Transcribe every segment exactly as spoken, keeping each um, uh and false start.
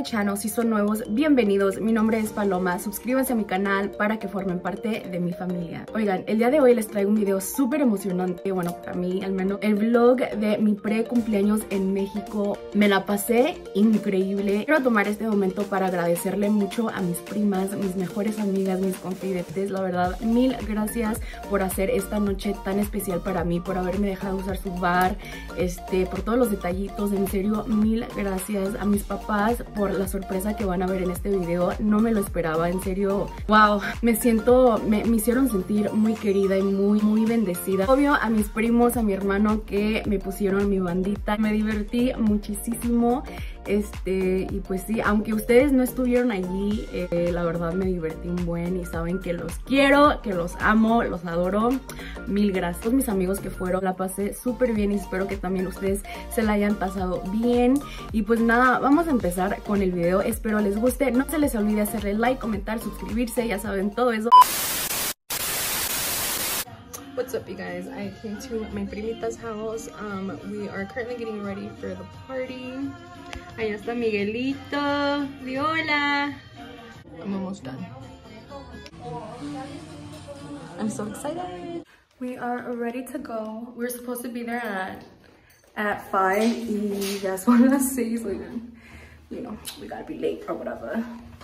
channel. Si son nuevos, bienvenidos. Mi nombre es Paloma. Suscríbanse a mi canal para que formen parte de mi familia. Oigan, el día de hoy les traigo un video súper emocionante. Bueno, para mí al menos. El vlog de mi pre cumpleaños en México. Me la pasé increíble. Quiero tomar este momento para agradecerle mucho a mis primas, mis mejores amigas, mis confidentes. La verdad, mil gracias por hacer esta noche tan especial para mí, por haberme dejado usar su bar, este, por todos los detallitos. En serio, mil gracias a mis papás por la sorpresa que van a ver en este video. No me lo esperaba, en serio. Wow, me siento, me, me hicieron sentir muy querida y muy, muy bendecida. Obvio, a mis primos, a mi hermano que me pusieron mi bandita. Me divertí muchísimo. Este, y pues sí, aunque ustedes no estuvieron allí, eh, la verdad me divertí un buen y saben que los quiero, que los amo, los adoro. Mil gracias. Todos mis amigos que fueron, la pasé súper bien y espero que también ustedes se la hayan pasado bien. Y pues nada, vamos a empezar con el video. Espero les guste. No se les olvide hacerle like, comentar, suscribirse, ya saben todo eso. What's up, you guys? I came to my primita's house. Um, we are currently getting ready for the party. Ahí está Miguelito. Di hola. I'm almost done. I'm so excited. We are ready to go. We're supposed to be there at at five. Y ya son las seis. You know, we gotta be late or whatever.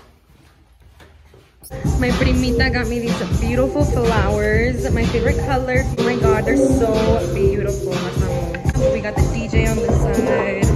My primita got me these beautiful flowers. My favorite color. Oh my god, they're so beautiful. We got the D J on the side.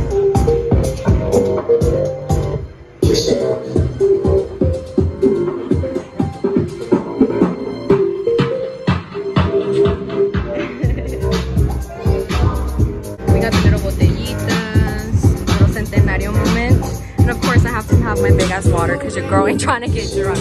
We got the little botellitas, little centenario moment. And of course I have to have my big ass water because your girl ain't trying to get drunk.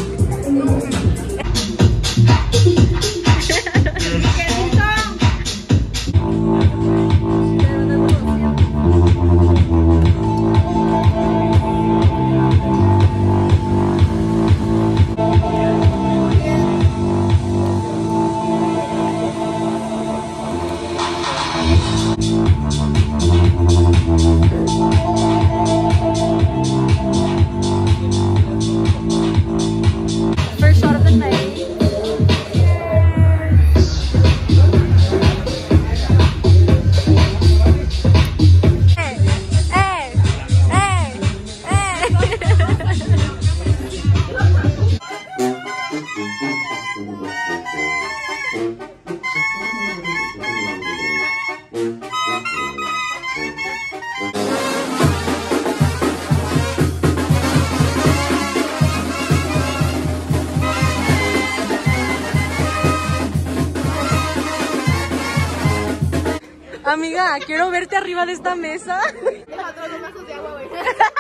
Amiga, quiero verte arriba de esta mesa. Deja otros dos vasos de agua, güey.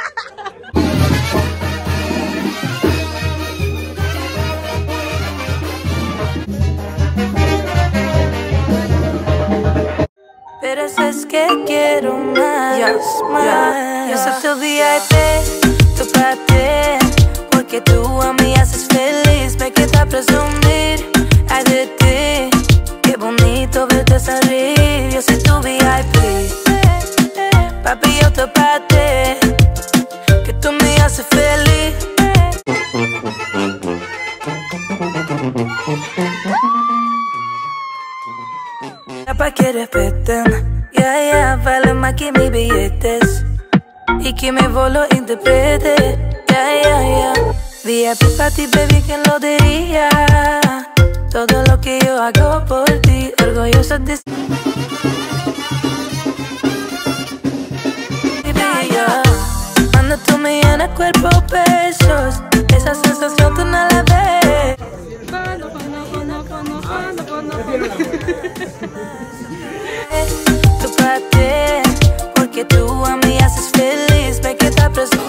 Pero es que quiero más, yeah, más. Yeah, yo soy tu V I P, tu parte, porque tú a mí haces feliz. Me queda presumir, ay de ti. Qué bonito verte salir. Yo soy tu V I P, papi, yo te parte, que tú me haces feliz. Para que respeten, ya, yeah, ya, yeah, vale más que mis billetes y que mi voz lo interprete, ya, yeah, ya, yeah, ya. V I P para ti, baby, ¿quién lo diría? Todo lo que yo hago por ti, orgullosa de... Baby, yeah. Cuando tú me llenas cuerpo besos, esa sensación tú no la ves. Tu parte, porque tú a mí haces feliz, me queda presente.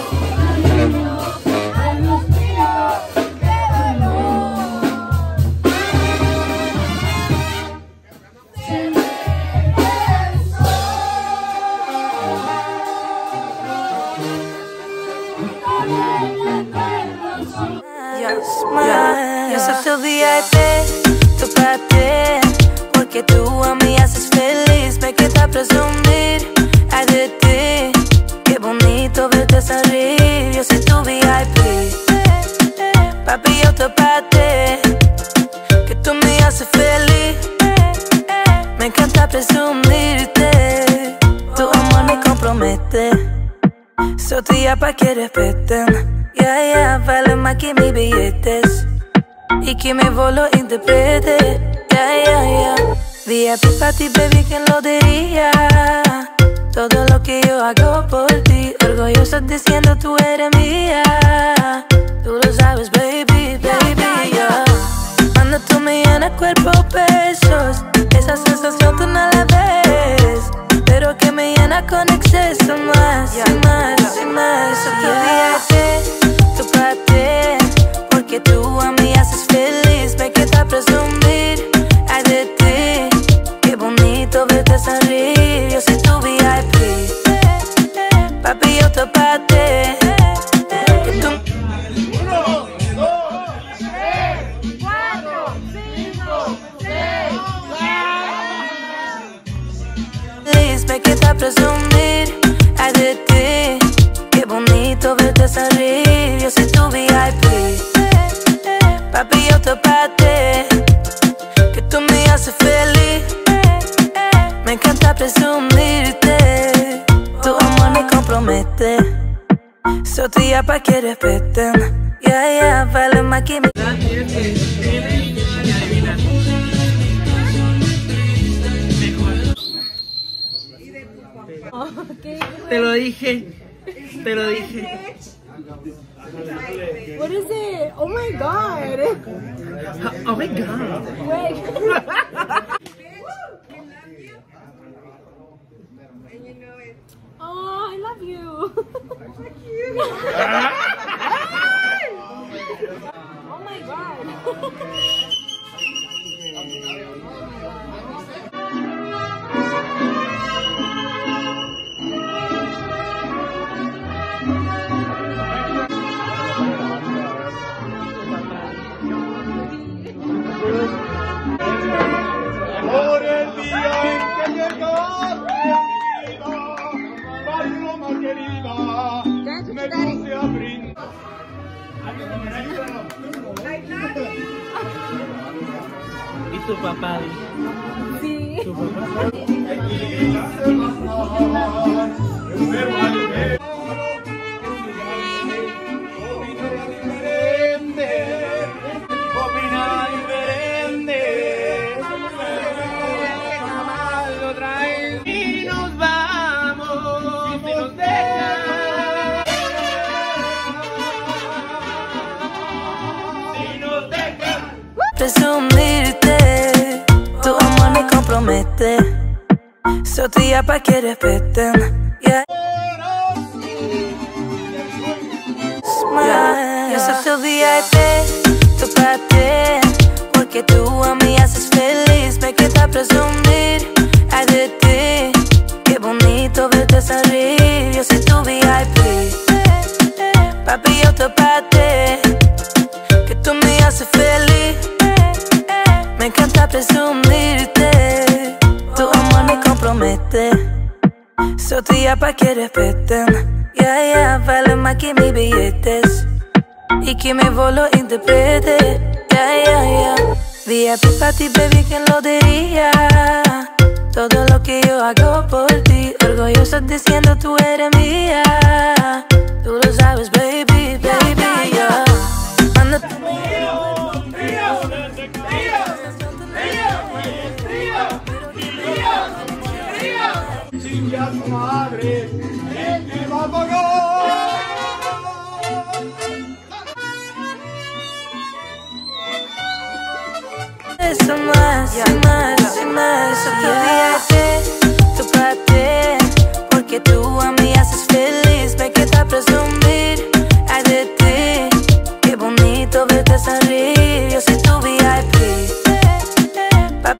Yo soy tu V I P, tu parte, porque tú a mí haces feliz, me queda presumir, ay de ti, qué bonito verte salir. Yo soy tu pa' que respeten. Yeah, yeah, vale más que mis billetes y que mi voz lo interprete. Yeah, yeah, yeah. V I P pa' ti, baby, ¿quién lo diría? Todo lo que yo hago por ti, orgullosa diciendo tú eres mía. Tú lo sabes, baby, baby, yeah. Cuando tú me llenas cuerpo, besos, esa sensación tú no la ves, pero que me llena con exceso más, y más, y más. Otro día tú pa' ti, porque tú a mí haces feliz. Me queda presumir, ay de ti, qué bonito verte sonreír. Yo soy tu V I P, papi, yo te pa' ti. Me queda presumir, ay de ti, qué bonito verte sonreír. Yo soy tu V I P, papi, yo te pa' ti, que tú me haces feliz. Me encanta presumirte, tu amor me compromete. Soy tuya pa' que respeten. Yeah, yeah, vale más que mi... Te lo dije, te lo dije. What is it? Oh my god. Oh my god. Wait. Oh, I love you. Oh my god. Por el día en que llegó Paloma querida, me puse a brindar. ¿Y tu papá? Sí. ¿Tu papá? Presumirte, tu amor me compromete. Soy tuya pa' que respeten. Yeah. Yeah. Yo soy tu V I P, tu pa' ti, porque tú a mí haces feliz. Me queda presumir, ay de ti, qué bonito verte sonreír. Yo soy tu V I P, papi, yo te pa' ti, que tú me haces feliz. Me encanta presumirte, tu amor me compromete. Soy tuya pa' que respeten. Yeah, yeah, vale más que mis billetes y que mi voz lo interprete. Yeah, yeah, yeah. V I P pa' ti, baby, ¿quién lo diría? Todo lo que yo hago por ti, orgullosa diciendo tú eres mía. Tú lo sabes, baby, baby, yeah. Cuando Si ya su madre, ¿quién te va a pagar? eso más, y más, y más, otro día